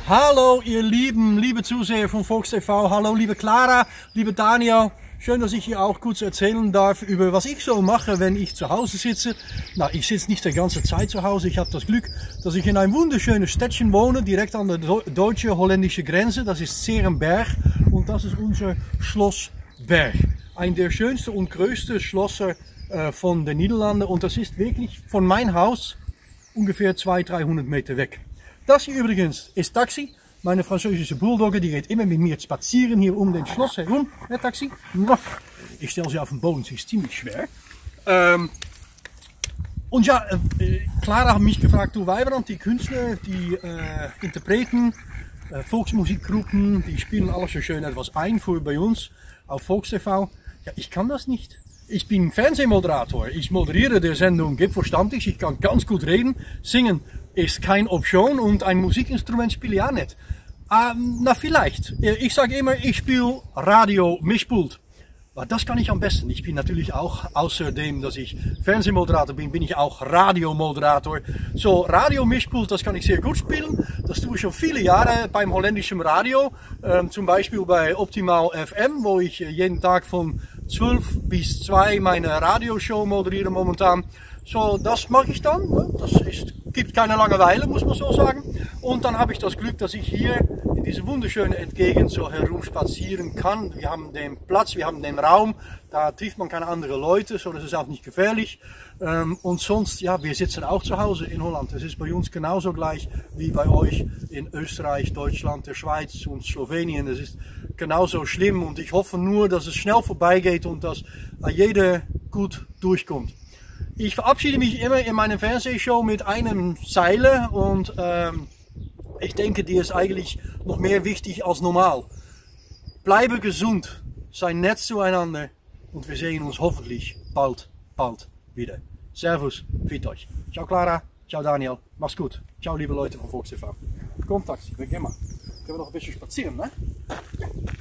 Hallo ihr liebe Zuseher von Volks TV, hallo liebe Clara, liebe Daniel. Schön, dass ich hier auch kurz erzählen darf über was ich so mache, wenn ich zu Hause sitze. Na, ich sitze nicht die ganze Zeit zu Hause. Ich habe das Glück, dass ich in einem wunderschönen Städtchen wohne, direkt an der deutsche-holländische Grenze. Das ist 's-Heerenberg und das ist unser Schloss Berg. Ein der schönsten und größten Schlösser von den Niederlanden und das ist wirklich von meinem Haus ungefähr 200-300 Meter weg. Das hier übrigens ist Taxi. Meine französische Bulldogge, die geht immer mit mir spazieren hier um den Schloss herum. Ja, Taxi. Ich stelle sie auf den Boden, sie ist ziemlich schwer. Und ja, Clara hat mich gefragt, du Weiberand, die Künstler, die Interpreten, Volksmusikgruppen, die spielen alles so schön etwas ein für bei uns auf Volks TV. Ja, ich kann das nicht. Ich bin Fernsehmoderator. Ich moderiere die Sendung Selbstverständlich. Ich kann ganz gut reden. Singen ist keine Option und ein Musikinstrument spiele ich auch nicht. Na vielleicht. Ich sage immer, ich spiele Radio Mischpult. Aber das kann ich am besten. Ich bin natürlich auch, außerdem, dass ich Fernsehmoderator bin, bin ich auch Radiomoderator. So, Radio Mischpult, das kann ich sehr gut spielen. Das tue ich schon viele Jahre beim holländischen Radio. Zum Beispiel bei Optimal FM, wo ich jeden Tag von 12 bis 2 meine Radioshow moderiere momentan. So, das mache ich dann. Gibt keine Langeweile, muss man so sagen. Und dann habe ich das Glück, dass ich hier in diese wunderschöne Gegend so herumspazieren kann. Wir haben den Platz, wir haben den Raum, da trifft man keine anderen Leute, so das ist auch nicht gefährlich. Und sonst, ja, wir sitzen auch zu Hause in Holland. Das ist bei uns genauso gleich wie bei euch in Österreich, Deutschland, der Schweiz und Slowenien. Das ist genauso schlimm und ich hoffe nur, dass es schnell vorbeigeht und dass jeder gut durchkommt. Ich verabschiede mich immer in meiner Fernsehshow mit einem Zeile und ich denke, die ist eigentlich noch mehr wichtig als normal. Bleibe gesund, sei nett zueinander und wir sehen uns hoffentlich bald wieder. Servus, fit euch. Ciao Clara, ciao Daniel, mach's gut. Ciao liebe Leute von Volks TV. Kom Taxi, geh mal. Können wir noch ein bisschen spazieren, ne?